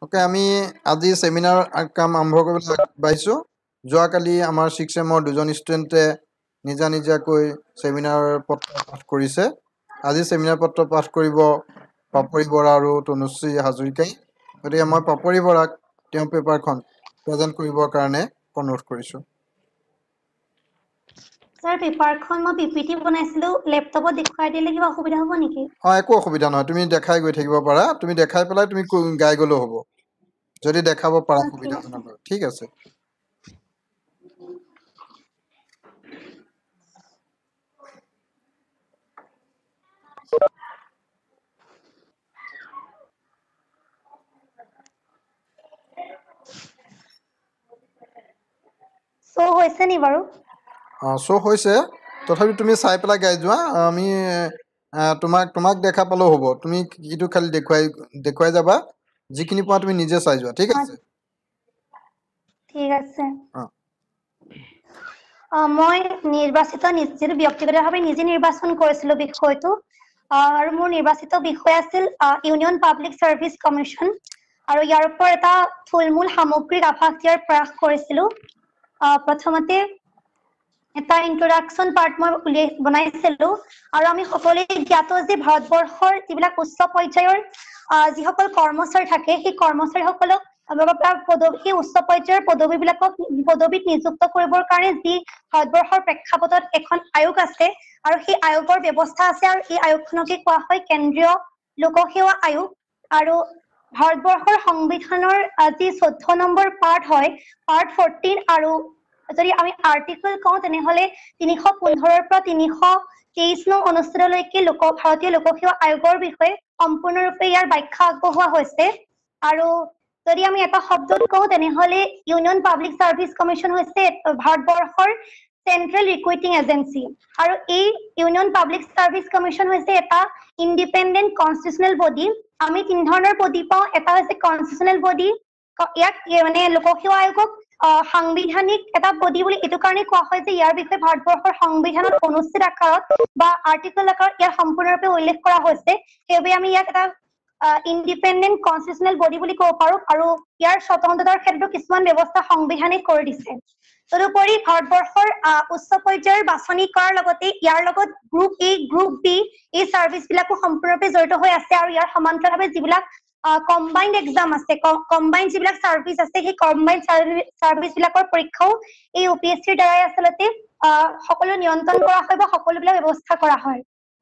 okay আমি আজি seminar কাম আৰম্ভ কৰিবলৈ আগবাঢ়িছোঁ যোৱাকালি আমাৰ 6 এমৰ দুজন ষ্টুডেণ্টে নিজাকৈ সেমিনাৰ পত্ৰ পাঠ কৰিছে আজি সেমিনাৰ পত্ৰ পাঠ কৰিব পাপৰি বৰা আৰু তনুশ্ৰী হাজৰিকাই গতিকে মই পাপৰি বৰাক তেওঁৰ পেপাৰখন প্ৰেজেণ্ট কৰিবৰ কাৰণে অনুৰোধ কৰিছোঁ স্যাৰ পেপাৰখন মই পিপিটি বনাইছিলো লেপটপত দেখুৱাই দিলে কিবা অসুবিধা হ'ব নেকি একো অসুবিধা নহয় তুমি দেখাই গৈ থাকিব পাৰা তুমি দেখাই পেলাই তুমি গাই গ'লেও হ'ব যদি দেখাব পাৰা সুবিধাজনক ঠিক আছে সো হৈছে নি বাৰু শ্ব' হৈছে তথাপি তুমি চাই পেলাই গাই যোৱা আমি তোমাক দেখা পালেও হ'ব তুমি কিটো খালি দেখুৱাই যাবা যিখিনি পোৱা তুমি নিজে চাই যোৱা ঠিক আছে ঠিক আছে মই নিৰ্বাচিত যিটো ব্যক্তিগতভাৱে নিজে নিৰ্বাচন কৰিছিলো বিষয়টো আৰু মোৰ নিৰ্বাচিত বিষয় আছিল ইউনিয়ন পাব্লিক সাৰ্ভিস কমিশন আৰু ইয়াৰ ওপৰত এটা থুলমূল সামগ্ৰিক আভাস দিয়াৰ প্ৰয়াস কৰিছিলো প্ৰথমতে এটা ইন্ট্ৰোডাকশন পাৰ্ট মই বনাইছিলো আৰু আমি সকলোৱে জ্ঞাত যে ভাৰতবৰ্ষৰ যিবিলাক উচ্চ পৰ্যায়ৰ যিসকল কৰ্মচাৰী থাকে সেই কৰ্মচাৰীসকলক সেই উচ্চ পৰ্যায়ৰ পদবীত নিযুক্ত কৰিবৰ কাৰণে যি ভাৰতবৰ্ষৰ প্ৰেক্ষাপটত এখন আয়োগ আছে আৰু সেই আয়োগৰ ব্যৱস্থা আছে আৰু এই আয়োগখনকে কোৱা হয় কেন্দ্ৰীয় লোকসেৱা আয়োগ আৰু ভাৰতবৰ্ষৰ সংবিধানৰ যি 14 নম্বৰ পাৰ্ট হয় পাৰ্ট 14 আৰু যদি আমি আৰ্টিকল কওঁ তেনেহলে 315 পৰা 323 নং অনুচ্ছেদলৈকে ভাৰতীয় লোকসেৱা আয়োগৰ বিষয়ে সম্পূৰ্ণৰূপে ইয়াৰ ব্যাখ্যা আগবঢ়োৱা হৈছে আৰু যদি আমি এটা শব্দত কওঁ তেনেহলে ইউনিয়ন পাব্লিক সাৰ্ভিস কমিশন হৈছে ভাৰতবৰ্ষৰ চেন্ট্ৰেল ৰিক্ৰুটিং এজেন্সি আৰু এই ইউনিয়ন পাব্লিক সাৰ্ভিস কমিশন হৈছে এটা ইণ্ডিপেণ্ডেণ্ট কনষ্টিটিউচনেল বডি আমি তিন ধৰণৰ বডি পাওঁ এটা হৈছে কনষ্টিটিউচনেল বডি ইয়াক মানে লোকসেৱা আয়োগক সাংবিধানিক এটা বডি বুলি এটো কাৰণে কোৱা হয় যে ইয়াৰ বিষয়ে ভাৰতবৰ্ষৰ সংবিধানত অনুচ্ছেদ আকাৰত বা আৰ্টিকল আকাৰত ইয়াৰ সম্পূৰ্ণৰূপে উল্লেখ কৰা হৈছে সেইবাবে আমি ইয়াক এটা ইণ্ডিপেণ্ডেণ্ট কনষ্টিটিউচনেল বডি বুলি ক'ব পাৰো আৰু ইয়াৰ স্বতন্ত্ৰতাৰ ক্ষেত্ৰত কিছুমান ব্যৱস্থা সংবিধানে কৰি দিছে তদুপৰি ভাৰতবৰ্ষৰ উচ্চ পৰ্যায়ৰ বাছনি কৰাৰ লগতে ইয়াৰ লগত গ্ৰুপ এ গ্ৰুপ বি এই সাৰ্ভিস বিলাকো সম্পূৰ্ণৰূপে জড়িত হৈ আছে আৰু ইয়াৰ সমান্তৰালভাৱে যিবিলাক কম্বাইন্ড এক্সাম আছে কম্বাইন্ড যিবিলাক সাৰ্ভিস আছে সেই কম্বাইন্ড সাৰ্ভিস বিলাকৰ পৰীক্ষাও এই ইউপিএসসিৰ দ্বাৰাই আচলতে সকলো নিয়ন্ত্ৰণ কৰা হয় বা সকলোবিলাক ব্যৱস্থা কৰা হয়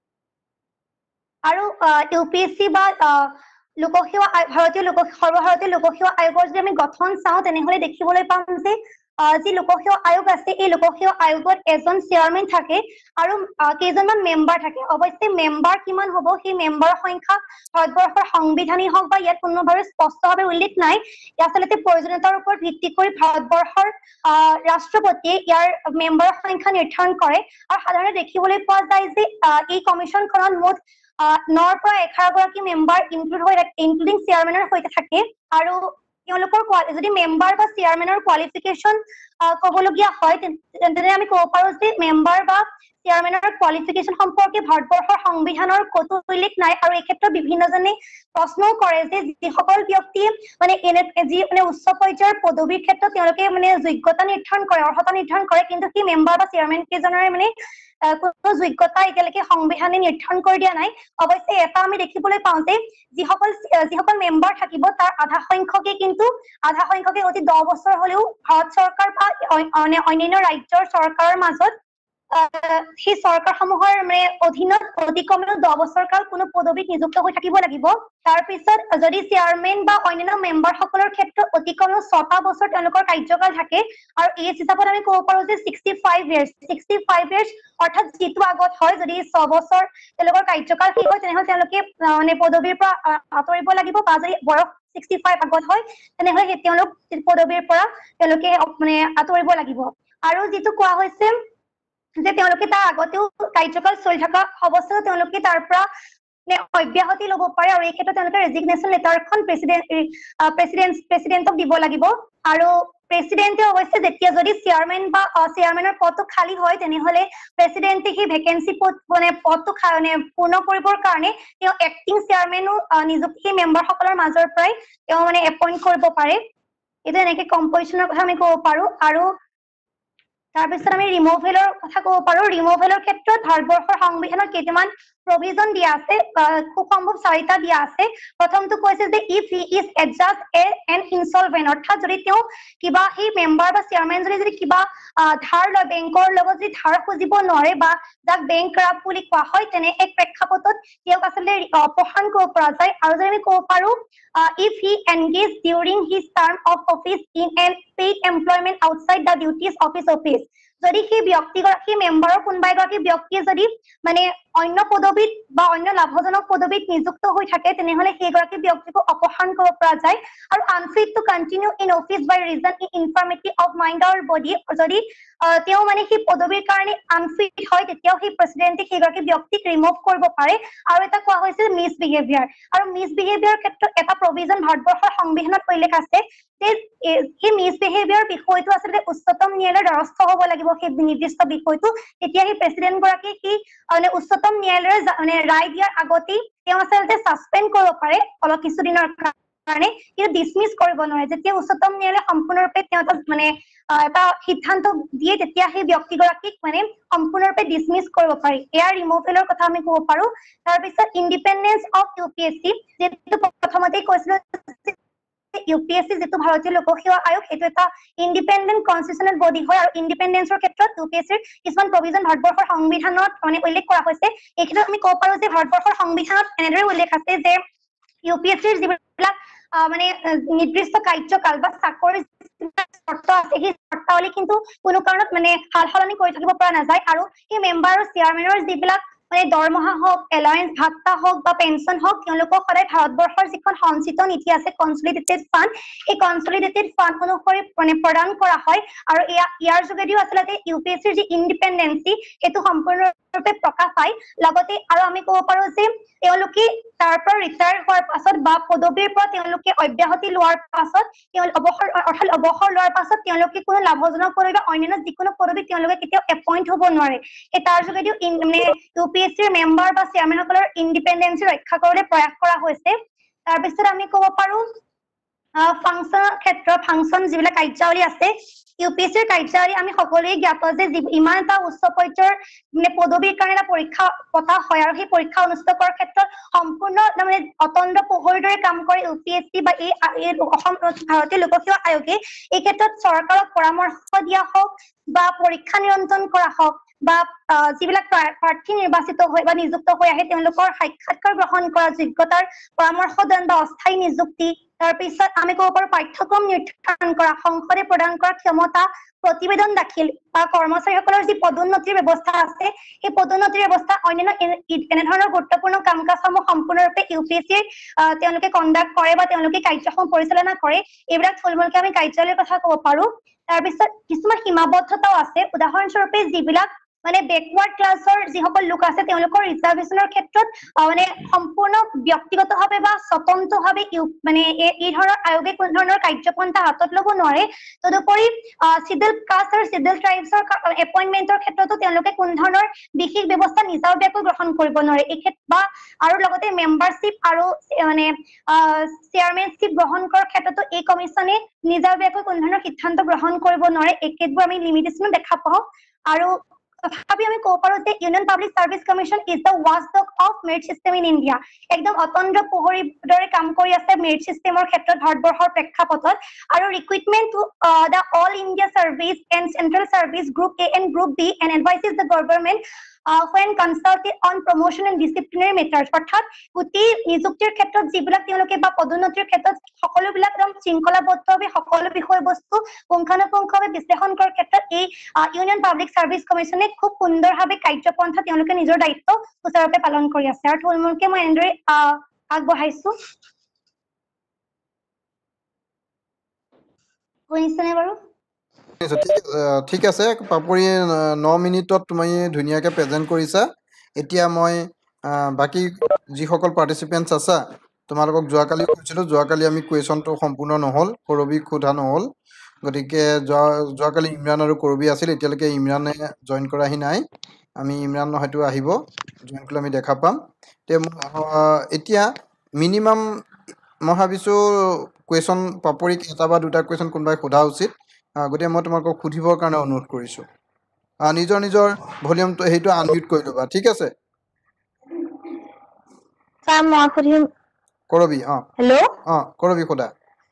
আৰু ইউপিএসসি বা লোকসেৱা সৰ্বভাৰতীয় লোকসেৱা আয়োগৰ যদি আমি গঠন চাওঁ তেনেহলে দেখিবলৈ পাম যে যি লোকসেৱা আয়োগ আছে এই লোকসেৱা আয়োগত এজন চেয়াৰমেন থাকে আৰু কেইজনমান মেম্বাৰ থাকে অৱশ্যে মেম্বাৰ কিমান হ'ব সেই মেম্বাৰৰ সংখ্যা ভাৰতবৰ্ষৰ সংবিধানেই হওক বা ইয়াত কোনোভাৱে স্পষ্টভাৱে উল্লেখ নাই আচলতে প্ৰয়োজনীয়তাৰ ওপৰত ভিত্তি কৰি ভাৰতবৰ্ষৰ ৰাষ্ট্ৰপতিয়ে ইয়াৰ মেম্বাৰৰ সংখ্যা নিৰ্ধাৰণ কৰে আৰু সাধাৰণতে দেখিবলৈ পোৱা যায় যে এই কমিশনখনত মুঠ 9 পৰা 11 গৰাকী মেম্বাৰ ইনক্লুডিং চেয়াৰমেনৰ সৈতে থাকে আৰু তেওঁলোকৰ যদি মেম্বাৰ বা চেয়াৰমেনৰ কোৱালিফিকেশ্যন ক'বলগীয়া হয় তেন্তে আমি ক'ব পাৰো যে মেম্বাৰ বা চেয়াৰমেনৰ কোৱালিফিকেশ্যন সম্পৰ্কে ভাৰতবৰ্ষৰ সংবিধানৰ ক'তো উল্লেখ নাই আৰু এই ক্ষেত্ৰত বিভিন্নজনে প্ৰশ্নও কৰে যে যিসকল ব্যক্তিয়ে মানে যি মানে উচ্চ পৰ্যায়ৰ পদবীৰ ক্ষেত্ৰত তেওঁলোকে মানে যোগ্যতা নিৰ্ধাৰণ কৰে অৰ্হতা নিৰ্ধাৰণ কৰে কিন্তু সেই মেম্বাৰ বা চেয়াৰমেন কেইজনৰে মানে কোনো যোগ্যতা এতিয়ালৈকে সংবিধানে নিৰ্ধাৰণ কৰি দিয়া নাই অৱশ্যে এটা আমি দেখিবলৈ পাওঁ যে যিসকল মেম্বাৰ থাকিব তাৰ আধা সংখ্যকে অতি 10 বছৰ হলেও ভাৰত চৰকাৰ বা অন্যান্য ৰাজ্যৰ চৰকাৰৰ মাজত সেই চৰকাৰসমূহৰ মানে অধীনত অতি কমেও 10 বছৰ কাল কোনো পদবীত নিযুক্ত হৈ থাকিব লাগিব তাৰপিছত যদি চেয়াৰমেন বা অন্যান্য মেম্বাৰসকলৰ ক্ষেত্ৰত অতি কমেও 6টা বছৰ তেওঁলোকৰ কাৰ্যকাল থাকে আৰু এই হিচাপত আমি ক'ব পাৰো যে 65 ইয়াৰ্ছ অৰ্থাৎ যিটো আগত হয় যদি 6 বছৰ তেওঁলোকৰ কাৰ্যকাল শেষ হয় তেনেহলে তেওঁলোকে মানে পদবীৰ পৰা আঁতৰিব লাগিব বা যদি বয়স 65 আগত হয় তেনেহলে তেওঁলোক পদবীৰ পৰা তেওঁলোকে মানে আঁতৰিব লাগিব আৰু যিটো কোৱা হৈছে যে তেওঁলোকে তাৰ আগতেও কাৰ্যকাল চলি থকা অৱস্থাত তেওঁলোকে তাৰ পৰা অব্যাহতি ল'ব পাৰে আৰু এই ক্ষেত্ৰত তেওঁলোকে ৰেজিগনেশ্যন লেটাৰখন প্ৰেচিডেণ্টক দিব লাগিব আৰু প্ৰেচিডেণ্টে অৱশ্যে যেতিয়া যদি চেয়াৰমেনৰ পদটো খালী হয় তেনেহলে প্ৰেচিডেণ্টে সেই ভেকেঞ্চি পদটো পূৰ্ণ কৰিবৰ কাৰণে তেওঁ এক্টিং চেয়াৰমেনো সেই মেম্বাৰসকলৰ মাজৰ পৰাই তেওঁ এপইণ্ট কৰিব পাৰে এইটো এনেকে কম্পজিশ্যনৰ কথা আমি ক'ব পাৰো আৰু তাৰপিছত আমি ৰিমুভেলৰ কথা ক'ব পাৰো ৰিমুভেলৰ ক্ষেত্ৰত ভাৰতবৰ্ষৰ সংবিধানত কেইটামান প্ৰভিজন দিয়া আছে খুব সম্ভৱ 4টা দিয়া আছে প্ৰথমটো কৈছে যে if he is adjudged an insolvent অৰ্থাৎ যদি তেওঁ কিবা সেই মেম্বাৰ বা চেয়াৰমেন যদি কিবা ধাৰ লয় বেংকৰ লগত যদি ধাৰ খুজিব নোৱাৰে বা যাক বেংক ক্ৰাফ্ট বুলি কোৱা হয় তেনে এক প্ৰেক্ষাপটত তেওঁক আচলতে অপসাৰণ কৰিব পৰা যায় আৰু যদি আমি ক'ব পাৰো if he engaged during his term of office in an paid employment outside the duties of his office যদি সেই ব্যক্তিগৰাকী মেম্বাৰৰ কোনোবা এগৰাকী ব্যক্তিয়ে যদি অন্য পদবীত বা অন্য লাভজনক পদবীত নিযুক্ত হৈ থাকে তেনেহলে সেইগৰাকী ব্যক্তিকো অপসাৰণ কৰিব পৰা যায় আৰু unfit to continue in office by reason in infirmity of mind or body যদি তেওঁ সেই পদবীৰ কাৰণে আনফিট হয় তেতিয়াও সেই প্ৰেচিডেণ্টে সেইগৰাকী ব্যক্তিক ৰিমুভ কৰিব পাৰে আৰু এটা কোৱা হৈছে মিছবিহেভিয়াৰ আৰু মিছবিহেভিয়াৰ ক্ষেত্ৰত এটা প্ৰভিজন ভাৰতবৰ্ষৰ সংবিধানত উল্লেখ আছে যে সেই মিছবিহেভিয়াৰ বিষয়টো আচলতে উচ্চতম ন্যায়ালয়ৰ দ্বাৰস্থ হ'ব লাগিব সেই নিৰ্দিষ্ট বিষয়টো তেতিয়া সেই প্ৰেচিডেণ্ট গৰাকী কি উচ্চতম ন্যায়ালয়ৰ ৰায় দিয়াৰ আগতেই তেওঁ আচলতে ছাছপেণ্ড কৰিব পাৰে অলপ কিছুদিনৰ কাৰণে কিন্তু ডিছমিছ কৰিব নোৱাৰে যেতিয়া উচ্চতম ন্যায়ালয়ে সম্পূৰ্ণৰূপে তেওঁ এটা সিদ্ধান্ত দিয়ে তেতিয়া সেই ব্যক্তিগৰাকীক সম্পূৰ্ণৰূপে ডিছমিছ কৰিব পাৰি এয়াৰ ৰিমুভেলৰ কথা আমি ক'ব পাৰো তাৰপিছত ইণ্ডিপেণ্ডেন্স অফ UPSC যিটো প্ৰথমতেই কৈছিলো UPSC যিটো ভাৰতীয় লোকসেৱা আয়োগ সেইটো এটা ইণ্ডিপেণ্ডেণ্ট কনষ্টিটিউচনেল বডি হয় আৰু ইণ্ডিপেণ্ডেন্সৰ ক্ষেত্ৰত UPSCৰ কিছুমান প্ৰভিজন ভাৰতবৰ্ষৰ সংবিধানত উল্লেখ কৰা হৈছে এই ক্ষেত্ৰত আমি ক'ব পাৰো যে ভাৰতবৰ্ষৰ সংবিধানত এনেদৰে উল্লেখ আছে যে UPSCৰ যিবিলাক নিৰ্দিষ্ট কাৰ্যকাল বা চাকৰিৰ শৰ্ত আছে সেই শৰ্তাৱলী কিন্তু কোনো কাৰণত সাল সলনি কৰি থাকিব পৰা নাযায় আৰু সেই মেম্বাৰ আৰু চেয়াৰমেনৰ যিবিলাক দৰমহা হওক এলাৱেঞ্চ ভাত্তা হওক বা পেঞ্চন হওক তেওঁলোকক সদায় ভাৰতবৰ্ষৰ যিখন সঞ্চিত নীতি আছে কনচলিডেটেড ফাণ্ড এই কনচলিডেটেড ফাণ্ড অনুসৰি প্ৰদান কৰা হয় আৰু ইয়াৰ যোগেদিও আচলতে UPSCৰ যি ইণ্ডিপেণ্ডেন্সি সেইটো সম্পূৰ্ণৰূপে প্ৰকাশ পায় লগতে আৰু আমি ক'ব পাৰো যে তেওঁলোকে তাৰ পৰা ৰিটায়াৰ হোৱাৰ পাছত বা পদবীৰ পৰা তেওঁলোকে অব্যাহতি লোৱাৰ পাছত অৱসৰ লোৱাৰ পাছত তেওঁলোকে কোনো লাভজনক পদবী বা অন্যান্য যিকোনো পদবীত তেওঁলোকে কেতিয়াও এপইণ্ট হ'ব নোৱাৰে তাৰ যোগেদিও UPSCৰ মেম্বাৰ বা চেয়াৰমেনসকলৰ ইণ্ডিপেণ্ডেন্সি ৰক্ষা কৰিবলৈ প্ৰয়াস কৰা হৈছে তাৰপিছত আমি ক'ব পাৰো ফাংচনৰ ক্ষেত্ৰত ফাংচন যিবিলাক কাৰ্যাৱলী আছে UPSCৰ কাৰ্যাৱলী আমি সকলোৱে জ্ঞাত যে ইমান এটা উচ্চ পৰ্যায়ৰ পদবীৰ কাৰণে এটা পৰীক্ষা পতা হয় আৰু সেই পৰীক্ষা অনুষ্ঠিত কৰাৰ ক্ষেত্ৰত সম্পূৰ্ণ অতন্দ্ৰ পোহৰৰ দৰে কাম কৰে UPSC বা এই অসম ভাৰতীয় লোকসেৱা আয়োগে এই ক্ষেত্ৰত চৰকাৰক পৰামৰ্শ দিয়া হওক বা পৰীক্ষা নিয়ন্ত্ৰণ কৰা হওক বা যিবিলাক প্ৰাৰ্থী নিৰ্বাচিত হৈ বা নিযুক্ত হৈ আহে তেওঁলোকৰ সাক্ষাৎকাৰ গ্ৰহণ কৰা যোগ্যতাৰ পৰামৰ্শদান বা অস্থায়ী নিযুক্তি তাৰপিছত আমি ক'ব পাৰো পাঠ্যক্ৰম নিৰ্ধাৰণ কৰা সংসদে প্ৰদান কৰা ক্ষমতা প্ৰতিবেদন দাখিল বা কৰ্মচাৰীসকলৰ যি পদোন্নতিৰ ব্যৱস্থা আছে সেই পদোন্নতিৰ ব্যৱস্থা অন্যান্য এনেধৰণৰ গুৰুত্বপূৰ্ণ কাম কাজসমূহ সম্পূৰ্ণৰূপে UPSCৰ তেওঁলোকে কণ্ডাক্ট কৰে বা তেওঁলোকে কাৰ্যসমূহ পৰিচালনা কৰে এইবিলাক থুলমূলকে আমি কাৰ্যালয়ৰ কথা ক'ব পাৰো তাৰপিছত কিছুমান সীমাবদ্ধতাও আছে উদাহৰণস্বৰূপে যিবিলাক বেকৱাৰ্ড ক্লাছৰ যিসকল লোক আছে তেওঁলোকৰ ৰিজাৰ্ভেশ্যনৰ ক্ষেত্ৰত সম্পূৰ্ণ ব্যক্তিগতভাৱে বা স্বতন্ত্ৰভাৱে এই ধৰণৰ আয়োগে কোনো ধৰণৰ কাৰ্যপন্থা হাতত ল'ব নোৱাৰে তদুপৰি চিডিউল কাষ্ট আৰু চিডিউল ট্ৰাইবছৰ এপইণ্টমেণ্টৰ ক্ষেত্ৰতো তেওঁলোকে কোনো ধৰণৰ বিশেষ ব্যৱস্থা নিজাববীয়াকৈ গ্ৰহণ কৰিব নোৱাৰে এই ক্ষেত্ৰত আৰু লগতে মেম্বাৰশ্বিপ আৰু চেয়াৰমেনশ্বিপ গ্ৰহণ কৰাৰ ক্ষেত্ৰতো এই কমিশ্যনে নিজাববীয়াকৈ কোনো ধৰণৰ সিদ্ধান্ত গ্ৰহণ কৰিব নোৱাৰে এই ক্ষেত্ৰবোৰ আমি লিমিটেশ্যনো দেখা পাওঁ আৰু তথাপি আমি ক'ব পাৰো যে Union Public Service Commission is the watchdog of merit system in India একদম অতন্দ্ৰ পোহৰীৰ দৰে কাম কৰি আছে মেৰিট চিষ্টেমৰ ক্ষেত্ৰত ভাৰতবৰ্ষৰ প্ৰেক্ষাপটত আৰু recruitment to the all India service and central service group A and Group B and advises the government when consulted on promotion and disciplinary matters অৰ্থাৎ গোটেই নিযুক্তিৰ ক্ষেত্ৰত যিবিলাক তেওঁলোকে বা পদোন্নতিৰ ক্ষেত্ৰত সকলোবিলাক একদম শৃংখলাবদ্ধভাৱে সকলো বিষয়বস্তু পুংখানুপুংখভাৱে বিশ্লেষণ কৰাৰ ক্ষেত্ৰত এই ইউনিয়ন পাব্লিক চাৰ্ভিচ কমিশ্যনে খুব সুন্দৰভাৱে কাৰ্যপন্থা তেওঁলোকে নিজৰ দায়িত্ব সুচাৰুৰূপে পালন কৰি আছে আৰু থুলমূলকে মই এনেদৰে আগবঢ়াইছো শুনিছেনে বাৰু ঠিক আছে পাপৰি 9 মিনিটত তুমি ধুনীয়াকৈ প্ৰেজেণ্ট কৰিছা এতিয়া মই বাকী যিসকল পাৰ্টিচিপেণ্টছ আছা তোমালোকক যোৱাকালি কৈছিলোঁ যোৱাকালি আমি কুৱেশ্যনটো সম্পূৰ্ণ নহ'ল কৰবীক সোধা নহ'ল গতিকে যোৱাকালি ইমৰান আৰু কৰবী আছিল এতিয়ালৈকে ইমৰানে জইন কৰাহি নাই আমি ইমৰান হয়তো আহিব জইন কৰিলে আমি দেখা পাম এতিয়া মিনিমাম মই ভাবিছোঁ কুৱেশ্যন পাপৰিক এটা বা দুটা কুৱেশ্যন কোনোবাই সোধা উচিত গতিকে মই তোমালোকক সুধিবৰ কাৰণে অনুৰোধ কৰিছোঁ নিজৰ নিজৰ ভলিউমটো সেইটো আনমিউট কৰি ল'বা ঠিক আছে স্যাৰ মই সুধিম কৰবী হেল্ল' কৰবী সোধা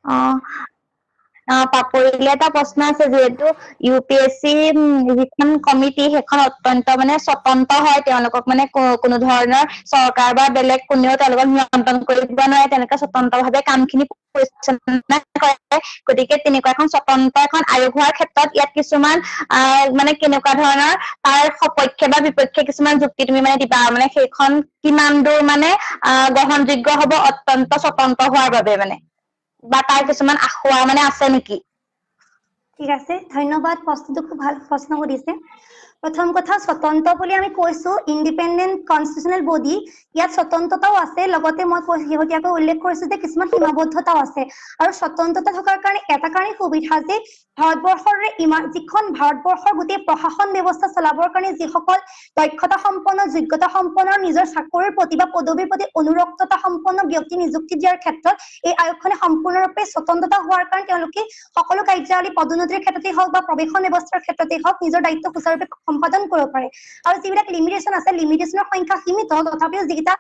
পাপৰিলে এটা প্ৰশ্ন আছে যিহেতু UPSC যিখন কমিটি সেইখন অত্যন্ত মানে স্বতন্ত্ৰ হয় তেওঁলোকক মানে কোনো ধৰণৰ চৰকাৰ বা বেলেগ কোনেও তেওঁলোকক নিয়ন্ত্ৰণ কৰিব নোৱাৰে তেনেকুৱা স্বতন্ত্ৰভাৱে কামখিনি পৰিচালনা কৰে গতিকে তেনেকুৱা এখন স্বতন্ত্ৰ এখন আয়োগ হোৱাৰ ক্ষেত্ৰত ইয়াত কিছুমান মানে কেনেকুৱা ধৰণৰ তাৰ সপক্ষে বা বিপক্ষে কিছুমান যুক্তি তুমি মানে দিবা মানে সেইখন কিমান দূৰ মানে গ্ৰহণযোগ্য হ'ব অত্যন্ত স্বতন্ত্ৰ হোৱাৰ বাবে মানে বা তাৰ কিছুমান আখোৱা মানে আছে নেকি ঠিক আছে ধন্যবাদ প্ৰশ্নটো খুব ভাল প্ৰশ্ন সুধিছে প্ৰথম কথা স্বতন্ত্ৰ বুলি আমি কৈছো ইণ্ডিপেণ্ডেণ্ট কনষ্টিটিউচনেল বডি ইয়াত স্বতন্ত্ৰতাও আছে লগতে মই শেহতীয়াকৈ উল্লেখ কৰিছো যে কিছুমান সীমাবদ্ধতাও আছে আৰু স্বতন্ত্ৰতা থকাৰ কাৰণে এটা কাৰণে সুবিধা যে ভাৰতবৰ্ষৰ যিখন ভাৰতবৰ্ষৰ গোটেই প্ৰশাসন ব্যৱস্থা চলাবৰ কাৰণে যিসকল দক্ষতা সম্পন্ন যোগ্যতা সম্পন্ন নিজৰ চাকৰিৰ প্ৰতি বা পদবীৰ প্ৰতি অনুৰক্ততা সম্পন্ন ব্যক্তি নিযুক্তি দিয়াৰ ক্ষেত্ৰত এই আয়োগখনে সম্পূৰ্ণৰূপে স্বতন্ত্ৰতা হোৱাৰ কাৰণে তেওঁলোকে সকলো কাৰ্যাৱলী পদোন্নতিৰ ক্ষেত্ৰতেই হওক বা প্ৰৱেশন ব্যৱস্থাৰ ক্ষেত্ৰতেই হওক নিজৰ দায়িত্ব সুচাৰুৰূপে সম্পাদন কৰিব পাৰে আৰু যিবিলাক লিমিটেশ্যন আছে লিমিটেশ্যনৰ সংখ্যা সীমিত তথাপিও যিকেইটা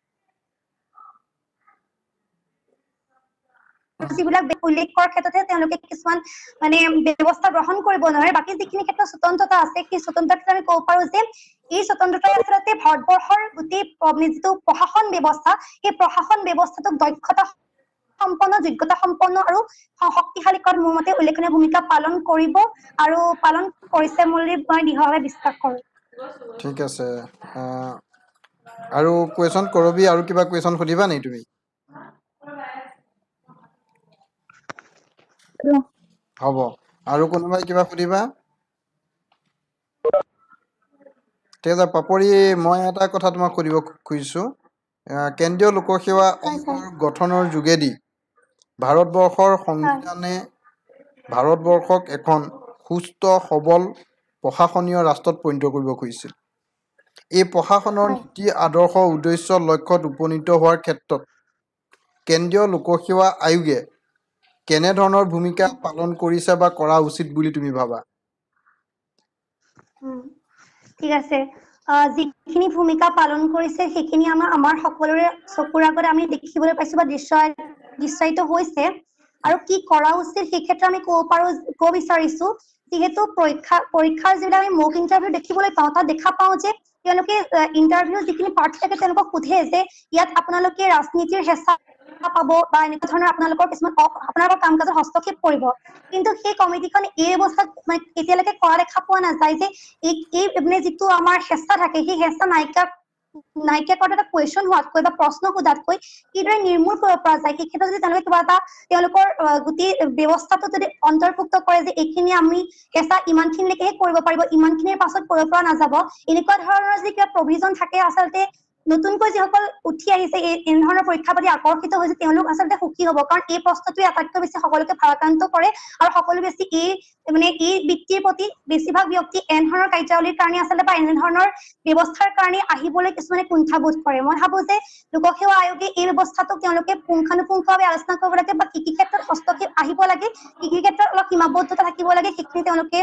যিবিলাক উল্লেখ কৰাৰ ক্ষেত্ৰতে তেওঁলোকে কিছুমান মানে ব্যৱস্থা গ্ৰহণ কৰিব নোৱাৰে বাকী যিখিনি ক্ষেত্ৰত স্বতন্ত্ৰতা আছে সেই স্বতন্ত্ৰতা আমি ক'ব পাৰো যে এই স্বতন্ত্ৰতাই আচলতে ভাৰতবৰ্ষৰ গোটেই যিটো প্ৰশাসন ব্যৱস্থা সেই প্ৰশাসন ব্যৱস্থাটোক দক্ষতা সম্পন্ন যোগ্যতা সম্পন্ন আৰু শক্তিশালী কৰাত মোৰ মতে উল্লেখনীয় ভূমিকা পালন কৰিব আৰু পালন কৰিছে বুলি মই দৃঢ়ভাৱে বিশ্বাস কৰোঁ ঠিক আছে আৰু কুৱেশ্যন কৰবি আৰু কিবা কুৱেশ্যন সুধিবা নেকি তুমি হ'ব আৰু কোনোবাই কিবা সুধিবা ঠিক আছে পাপৰি মই এটা কথা তোমাক সুধিব খুজিছোঁ কেন্দ্ৰীয় লোকসেৱা আয়োগৰ গঠনৰ যোগেদি ভাৰতবৰ্ষৰ সংবিধানে ভাৰতবৰ্ষক এখন সুস্থ সবল প্ৰশাসনীয় ৰাষ্ট্ৰত পৰিণত কৰিব খুজিছিল এই প্ৰশাসনৰ নীতি আদৰ্শ উদ্দেশ্য লক্ষ্যত উপনীত হোৱাৰ ক্ষেত্ৰত কেন্দ্ৰীয় লোকসেৱা আয়োগে কেনেধৰণৰ ভূমিকা পালন কৰিছে বা কৰা উচিত বুলি তুমি ভাবা ঠিক আছে যিখিনি ভূমিকা পালন কৰিছে সেইখিনি আমাৰ সকলোৰে চকুৰ আগত আমি দেখিবলৈ পাইছো বা দৃশ্যায়িত হৈছে আৰু কি কৰা উচিত সেই ক্ষেত্ৰত আমি ক'ব বিচাৰিছো যিহেতু পৰীক্ষাৰ যিবিলাক আমি মক ইণ্টাৰভিউ দেখিবলৈ পাওঁ তাত দেখা পাওঁ যে তেওঁলোকে ইণ্টাৰভিউ যিখিনি প্ৰাৰ্থী থাকে তেওঁলোকক সোধে যে ইয়াত আপোনালোকে ৰাজনীতিৰ হেঁচা পাব বা এনেকুৱা ধৰণৰ আপোনালোকৰ কিছুমান আপোনালোকৰ কাম কাজত হস্তক্ষেপ কৰিব কিন্তু সেই কমিটিখন এই ব্যৱস্থাত এতিয়ালৈকে কৰা দেখা পোৱা নাযায় যে এই মানে যিটো আমাৰ হেঁচা থাকে সেই হেঁচা নাইকিয়া কৰাত এটা কুৱেশ্যন হোৱাতকৈ বা প্ৰশ্ন সোধাতকৈ কিদৰে নিৰ্মূল কৰিব পৰা যায় সেই ক্ষেত্ৰত যদি তেওঁলোকে কিবা এটা তেওঁলোকৰ গোটেই ব্যৱস্থাটো যদি অন্তৰ্ভুক্ত কৰে যে এইখিনি আমি হেঁচা ইমানখিনিলৈকেহে কৰিব পাৰিব ইমানখিনিৰ পাছত কৰিব পৰা নাযাব এনেকুৱা ধৰণৰ যদি কিবা প্ৰভিজন থাকে আচলতে নতুনকৈ যিসকল উঠি আহিছে এনেধৰণৰ পৰীক্ষাৰ প্ৰতি আকৰ্ষিত হৈছে তেওঁলোক আচলতে সুখী হ'ব কাৰণ এই প্ৰশ্নটোৱে আটাইতকৈ বেছি সকলোকে ভাৰাক্ৰান্ত কৰে আৰু সকলো বেছি এই বৃত্তিৰ প্ৰতি বেছিভাগ ব্যক্তি এনেধৰণৰ কাৰ্যাৱলীৰ কাৰণে আচলতে বা এনেধৰণৰ ব্যৱস্থাৰ কাৰণে আহিবলৈ কিছুমানে কুণ্ঠাবোধ কৰে মই ভাবো যে লোকসেৱা আয়োগে এই ব্যৱস্থাটোক তেওঁলোকে পুংখানুপুংখভাৱে আলোচনা কৰিব লাগে বা কি কি ক্ষেত্ৰত হস্তক্ষেপ আহিব লাগে কি কি ক্ষেত্ৰত অলপ সীমাবদ্ধতা থাকিব লাগে সেইখিনি তেওঁলোকে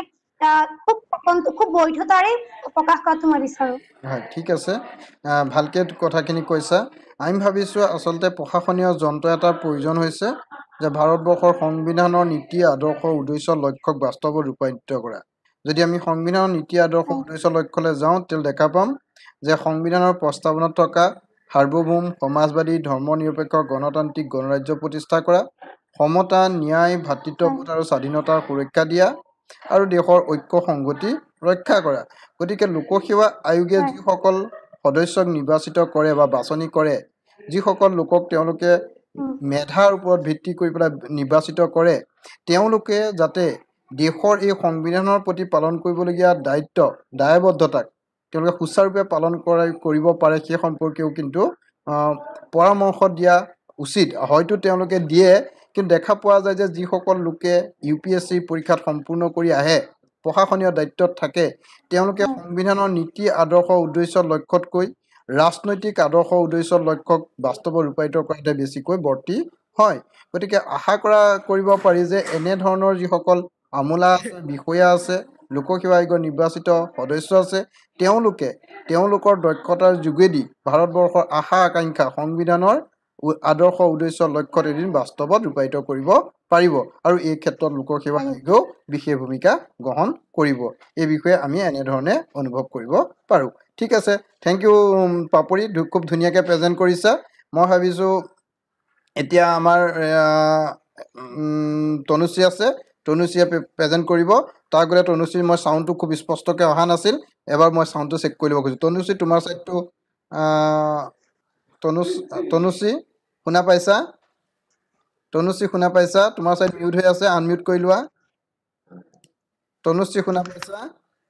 খুব বৈধতাৰে প্ৰকাশ কৰাটো মই বিচাৰোঁ হয় ঠিক আছে ভালকৈ কথাখিনি কৈছা আমি ভাবিছোঁ আচলতে প্ৰশাসনীয় যন্ত্ৰ এটাৰ প্ৰয়োজন হৈছে যে ভাৰতবৰ্ষৰ সংবিধানৰ নীতি আদৰ্শ উদ্দেশ্য লক্ষ্যক বাস্তৱত ৰূপায়িত কৰা যদি আমি সংবিধানৰ নীতি আদৰ্শ উদ্দেশ্য লক্ষ্যলৈ যাওঁ তেতিয়াহ'লে দেখা পাম যে সংবিধানৰ প্ৰস্তাৱনাত থকা সাৰ্বভৌম সমাজবাদী ধৰ্মনিৰপেক্ষ গণতান্ত্ৰিক গণৰাজ্য প্ৰতিষ্ঠা কৰা সমতা ন্যায় ভাতৃত্ববোধ আৰু স্বাধীনতাৰ সুৰক্ষা দিয়া আৰু দেশৰ ঐক্য সংগতি ৰক্ষা কৰা গতিকে লোকসেৱা আয়োগে যিসকল সদস্যক নিৰ্বাচিত কৰে বা বাছনি কৰে যিসকল লোকক তেওঁলোকে মেধাৰ ওপৰত ভিত্তি কৰি পেলাই নিৰ্বাচিত কৰে তেওঁলোকে যাতে দেশৰ এই সংবিধানৰ প্ৰতি পালন কৰিবলগীয়া দায়িত্ব দায়বদ্ধতাক তেওঁলোকে সুচাৰুৰূপে পালন কৰিব পাৰে সেই সম্পৰ্কেও কিন্তু পৰামৰ্শ দিয়া উচিত হয়তো তেওঁলোকে দিয়ে কিন্তু দেখা পোৱা যায় যে যিসকল লোকে UPSC পৰীক্ষাত সম্পূৰ্ণ কৰি আহে প্ৰশাসনীয় দায়িত্বত থাকে তেওঁলোকে সংবিধানৰ নীতি আদৰ্শ উদ্দেশ্য লক্ষ্যতকৈ ৰাজনৈতিক আদৰ্শ উদ্দেশ্য লক্ষ্যক বাস্তৱত ৰূপায়িত কৰাতে বেছিকৈ বৰ্তি হয় গতিকে আশা কৰিব পাৰি যে এনে ধৰণৰ যিসকল আমোলা আছে বিষয়া আছে লোকসেৱা আয়োগৰ নিৰ্বাচিত সদস্য আছে তেওঁলোকৰ দক্ষতাৰ যোগেদি ভাৰতবৰ্ষৰ আশা আকাংক্ষা সংবিধানৰ আদৰ্শ উদ্দেশ্য লক্ষ্যত এদিন বাস্তৱত ৰূপায়িত কৰিব পাৰিব আৰু এই ক্ষেত্ৰত লোকসেৱা আয়োগেও বিশেষ ভূমিকা গ্ৰহণ কৰিব এই বিষয়ে আমি এনেধৰণে অনুভৱ কৰিব পাৰোঁ ঠিক আছে থেংক ইউ পাপৰি খুব ধুনীয়াকৈ প্ৰেজেণ্ট কৰিছা মই ভাবিছোঁ এতিয়া আমাৰ তনুশ্ৰী আছে তনুশ্ৰীয়ে প্ৰেজেণ্ট কৰিব তাৰ আগতে তনুশ্ৰীৰ মই চাউণ্ডটো খুব স্পষ্টকৈ অহা নাছিল এবাৰ মই চাউণ্ডটো চেক কৰি ল'ব খুজিছোঁ তনুশ্ৰী তোমাৰ ছাইডটো তনুশ্ৰী শুনা পাইছা তোমাৰ ছাইড মিউট হৈ আছে আনমিউট কৰি লোৱা তনুশ্ৰী শুনা পাইছা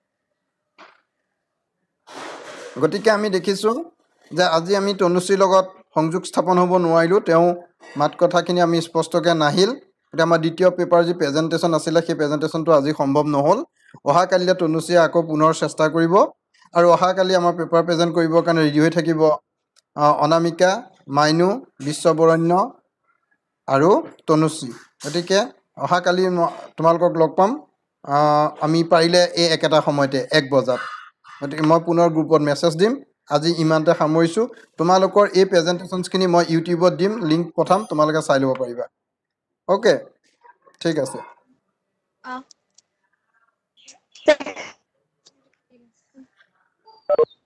গতিকে আমি দেখিছোঁ যে আজি আমি তনুশ্ৰীৰ লগত সংযোগ স্থাপন হ'ব নোৱাৰিলোঁ তেওঁ মাত কথাখিনি আমি স্পষ্টকৈ নাহিল এতিয়া আমাৰ দ্বিতীয় পেপাৰ যি প্ৰেজেণ্টেশ্যন আছিলে সেই প্ৰেজেণ্টেশ্যনটো আজি সম্ভৱ নহ'ল অহাকালিলৈ তনুশ্ৰীয়ে আকৌ পুনৰ চেষ্টা কৰিব আৰু অহাকালি আমাৰ পেপাৰ প্ৰেজেণ্ট কৰিবৰ কাৰণে ৰেডি হৈ থাকিব অনামিকা মাইনু বিশ্ববৰণ্য আৰু তনুশ্ৰী গতিকে অহাকালি তোমালোকক লগ পাম আমি পাৰিলে এই একেটা সময়তে 1 বজাত গতিকে মই পুনৰ গ্ৰুপত মেছেজ দিম আজি ইমানতে সামৰিছোঁ তোমালোকৰ এই প্ৰেজেণ্টেশ্যনছখিনি মই ইউটিউবত দিম লিংক পঠাম তোমালোকে চাই ল'ব পাৰিবা অ'কে ঠিক আছে